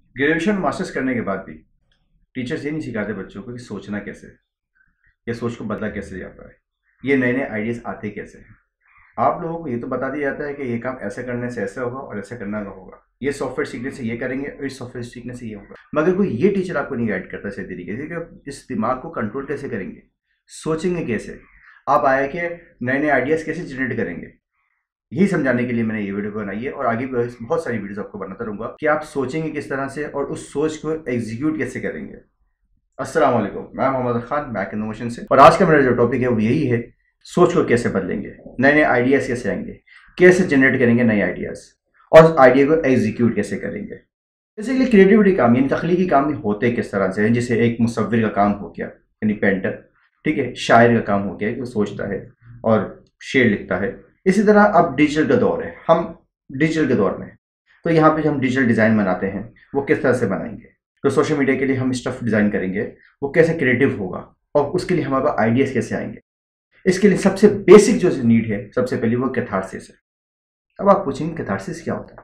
Graduation masters करने के बाद भी टीचर्स ये नहीं सिखाते बच्चों को कि सोचना कैसे है या सोच को बदला कैसे जाता है, ये नए नए आइडियाज आते कैसे हैं। आप लोगों को ये तो बता दिया जाता है कि ये काम ऐसा करने से ऐसा होगा और ऐसा करना का होगा, ये सॉफ्टवेयर सीखने से ये करेंगे और इस सॉफ्टवेयर सीखने से ये होगा, मगर कोई ये टीचर आपको नहीं गाइड करता सही तरीके से कि आप इस दिमाग को कंट्रोल कैसे करेंगे, सोचेंगे कैसे, आप आए के नए नए आइडियाज़ कैसे जनरेट करेंगे। यही समझाने के लिए मैंने ये वीडियो बनाई है और आगे भी बहुत सारी वीडियोस आपको बनाता रहूँगा कि आप सोचेंगे किस तरह से और उस सोच को एग्जीक्यूट कैसे करेंगे। अस्सलाम वालेकुम, मैं मोहम्मद खान, मैक इनोवेशन से। और आज का मेरा जो टॉपिक है वो यही है, सोच को कैसे बदलेंगे, नए नए आइडियाज़ कैसे आएंगे, कैसे जनरेट करेंगे नए आइडियाज़ और आइडिया को एग्जीक्यूट कैसे करेंगे। बेसिकली क्रिएटिविटी काम यानी तख्लीकी काम होते किस तरह से हैं, जैसे एक मुसव्विर का काम हो गया यानी पेंटर, ठीक है, शायर का काम हो गया कि वो सोचता है और शेर लिखता है। इसी तरह अब डिजिटल का दौर है, हम डिजिटल के दौर में हैं। तो यहाँ पे हम डिजिटल डिज़ाइन बनाते हैं, वो किस तरह से बनाएंगे। तो सोशल मीडिया के लिए हम स्टफ डिज़ाइन करेंगे, वो कैसे क्रिएटिव होगा और उसके लिए हमारे पास आइडियाज़ कैसे आएंगे। इसके लिए सबसे बेसिक जो नीड है, सबसे पहले वो कैथारसिस है। अब आप पूछेंगे कैथारसिस क्या होता है,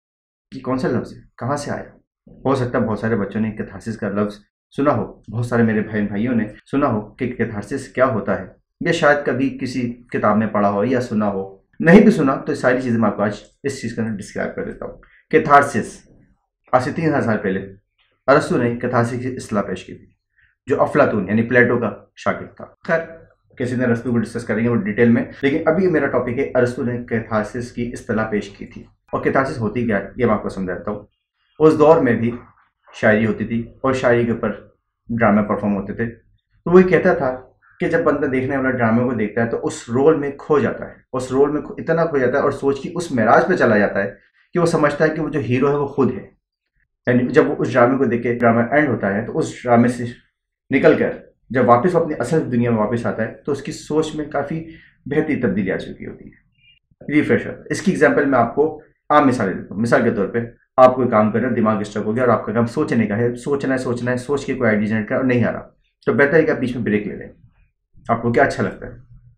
कि कौन सा लफ्ज़ है, कहाँ से आया। हो सकता है बहुत सारे बच्चों ने कैथारसिस का लफ्ज़ सुना हो, बहुत सारे मेरे बहन भाइयों ने सुना हो कि कैथारसिस क्या होता है, या शायद कभी किसी किताब में पढ़ा हो या सुना हो। नहीं भी सुना तो सारी चीज़ें मैं आपको आज इस चीज़ का डिस्क्राइब कर देता हूँ। कैथारसिस आज से 3000 साल पहले अरस्तु ने कैथारसिस की इस्तेलाह पेश की थी, जो अफलातून यानी प्लेटो का शागिर्द था। खैर किसी दिन अरस्तु को डिस्कस करेंगे वो डिटेल में, लेकिन अभी मेरा टॉपिक है अरस्तु ने कैथारसिस की इस्तेलाह पेश की थी। और कैथारसिस होती क्या है ये मैं आपको समझाता हूँ। उस दौर में भी शायरी होती थी और शायरी के ऊपर ड्रामे परफॉर्म होते थे। तो वही कहता था कि जब बंदा देखने वाला ड्रामे को देखता है तो उस रोल में खो जाता है, उस रोल में इतना खो जाता है और सोच की उस मेराज पे चला जाता है कि वो समझता है कि वो जो हीरो है वो खुद है। यानी जब वो उस ड्रामे को देख के ड्रामा एंड होता है तो उस ड्रामे से निकल कर जब वापस अपनी असल दुनिया में वापस आता है तो उसकी सोच में काफ़ी बेहतरीन तब्दीली आ चुकी होती है, रिफ्रेशर। इसकी एग्जाम्पल मैं आपको आम मिसाल देता हूँ। मिसाल के तौर पे आप कोई काम कर रहे हैं, दिमाग स्ट्रक हो गया और आपका काम सोचने का है, सोचना है, सोच के कोई आइडिया जनरेट कर और नहीं आ रहा, तो बेहतर है कि आप बीच में ब्रेक ले लें। आपको क्या अच्छा लगता है?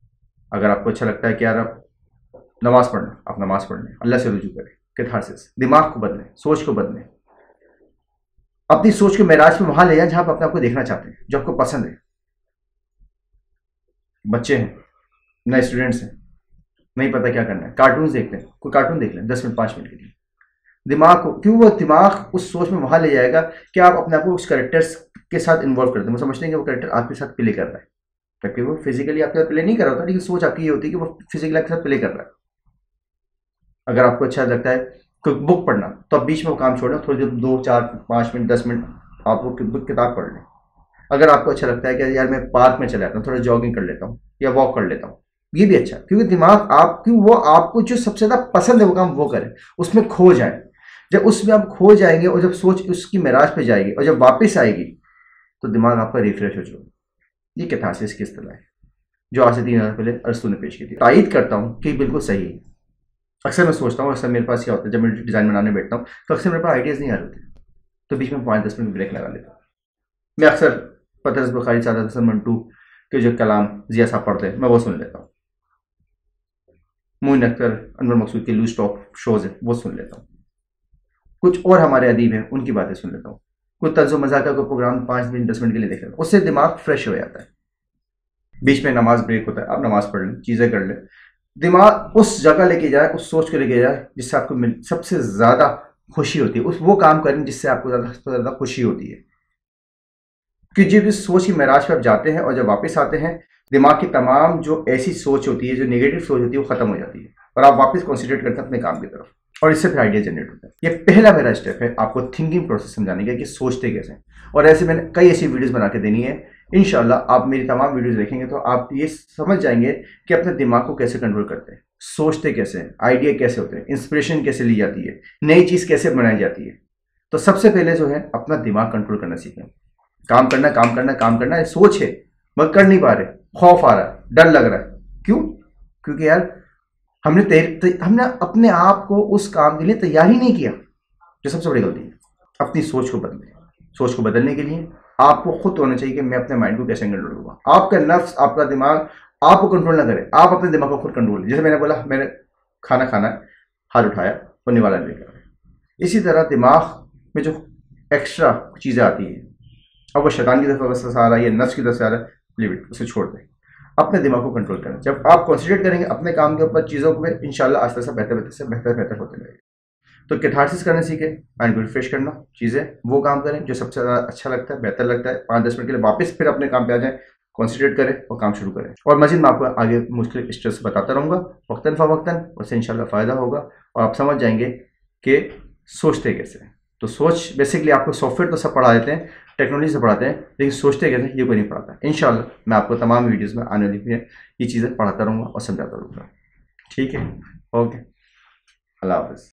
अगर आपको अच्छा लगता है कि यार आप नमाज पढ़ना, आप नमाज पढ़ लें, अल्लाह से रुजू करें, कैथारसिस, दिमाग को बदलें, सोच को बदलें, अपनी सोच को मेराज में वहां ले जाएं जहां आप अपने आप को देखना चाहते हैं, जो आपको पसंद है। बच्चे हैं, नए स्टूडेंट्स हैं, नहीं पता क्या करना है, कार्टून देख लें, कोई कार्टून देख लें 10 मिनट 5 मिनट के लिए। दिमाग को क्यों, वो दिमाग उस सोच में वहां ले जाएगा कि आप अपने आप को उस करेक्टर्स के साथ इन्वॉल्व करते हैं। वो समझते हैं कि वो करेक्टर आपके साथ प्ले कर रहा है, ताकि वो फिजिकली आपके साथ प्ले नहीं कर रहा होता, लेकिन सोच आपकी ये होती है कि वो फिजिकली आपके साथ प्ले कर रहा है। अगर आपको अच्छा लगता है कोई बुक पढ़ना तो आप बीच में वो काम छोड़ना, थोड़ी देर 2 4 5 मिनट 10 मिनट आप वो बुक किताब पढ़ लें। अगर आपको अच्छा लगता है कि यार मैं पार्क में चला जाता हूँ, थोड़ा जॉगिंग कर लेता हूँ या वॉक कर लेता हूँ, ये भी अच्छा, क्योंकि दिमाग आप क्यों वो आपको जो सबसे ज़्यादा पसंद है वो काम वो करें, उसमें खो जाए। जब उसमें आप खो जाएंगे और जब सोच उसकी मेराज पे जाएगी और जब वापस आएगी तो दिमाग आपका रिफ्रेश हो जाएगा। ये कैथारसिस की इस्तेलाह है जो आज से 3000 पहले अरस्तु ने पेश की थी। तायद करता हूँ कि बिल्कुल सही है। अक्सर मैं सोचता हूँ, अक्सर मेरे पास क्या होता है जब मैं डिज़ाइन बनाने बैठता हूँ तो अक्सर मेरे पास आइडियाज़ नहीं आ रहे होते, तो बीच में 5 10 मिनट ब्रेक लगा लेता हूँ। मैं अक्सर पतरस बुखारी, सादात हसन मंटू के जो कलाम जिया साहब पढ़ते हैं मैं वो सुन लेता हूँ। मोइन अख्तर, अनवर मकसूद के लूज टॉक शोज़ है वो सुन लेता हूँ। कुछ और हमारे अदीब हैं उनकी बातें सुन लेता हूँ। कुछ तंज़ो मज़ाक का प्रोग्राम 5 मिनट 10 मिनट के लिए देख लेता हूँ, उससे दिमाग फ्रेश हो जाता है। बीच में नमाज ब्रेक होता है, आप नमाज पढ़ लें, चीज़ें कर लें, दिमाग उस जगह लेके जाए, उस सोच को लेके जाए जिससे आपको सबसे ज़्यादा खुशी होती है, उस वो काम करें जिससे आपको ज़्यादा खुशी होती है। कि जब इस सोच की मेराज पर आप जाते हैं और जब वापस आते हैं, दिमाग की तमाम जो ऐसी सोच होती है, जो नेगेटिव सोच होती है वो खत्म हो जाती है और आप वापस कॉन्सेंट्रेट करते हैं अपने काम की तरफ और इससे फिर आइडिया जनरेट होता है। ये पहला मेरा स्टेप है आपको थिंकिंग प्रोसेस समझाने का कि सोचते कैसे। और ऐसे मैंने कई ऐसी वीडियोस बना के देनी है। इंशाल्लाह आप मेरी तमाम वीडियोस देखेंगे तो आप ये समझ जाएंगे कि अपने दिमाग को कैसे कंट्रोल करते हैं, सोचते कैसे हैं, आइडिया कैसे होते हैं, इंस्पिरेशन कैसे ली जाती है, नई चीज़ कैसे बनाई जाती है। तो सबसे पहले जो है अपना दिमाग कंट्रोल करना सीखें। काम करना काम करना काम करना है, सोच है मगर कर नहीं पा रहे, खौफ आ रहा है, डर लग रहा है, क्यों? क्योंकि यार हमने अपने आप को उस काम के लिए तैयार ही नहीं किया, जो सबसे बड़ी गलती है। अपनी सोच को बदलें। सोच को बदलने के लिए आपको खुद होना चाहिए कि मैं अपने माइंड को कैसे कंट्रोल करूँगा। आपका नफ्स, आपका दिमाग आपको कंट्रोल ना करे, आप अपने दिमाग को खुद कंट्रोल। जैसे मैंने बोला, मैंने खाना खाना है, हाथ उठाया और निवाला लेकर, इसी तरह दिमाग में जो एक्स्ट्रा चीज़ें आती हैं, अब वो शैतान की तरफ से आ रहा है या नफ्स की तरफ से आ रहा है, लिव इट, उसे छोड़ दें। अपने दिमाग को कंट्रोल करें। जब आप कॉन्सेंट्रेट करेंगे अपने काम के ऊपर, चीज़ों को, इंशाल्लाह आस्ते आस्ते बेहतर होते रहेगा। तो कैथारसिस करना सीखें, माइंड को रिफ्रेश करना, चीज़ें वो काम करें जो सबसे ज़्यादा अच्छा लगता है, बेहतर लगता है। 5-10 मिनट के लिए वापस फिर अपने काम पे आ जाएं, कॉन्सेंट्रेट करें और काम शुरू करें। और मजीद मैं आपको आगे मुश्किल स्टेप्स बताता रहूँगा वक्तन फ़वक्तन, उससे इंशाल्लाह फ़ायदा होगा और आप समझ जाएंगे कि सोचते कैसे हैं। तो सोच बेसिकली आपको सॉफ्टवेयर तो सब पढ़ा देते हैं, टेक्नोलॉजी से पढ़ाते हैं, लेकिन सोचते कैसे ये कोई नहीं पढ़ाता। इंशाल्लाह मैं आपको तमाम वीडियोज़ में आने वाली ये चीज़ें पढ़ाता रहूँगा और समझाता रहूँगा। ठीक है, ओके, अल्लाह हाफ़िज़।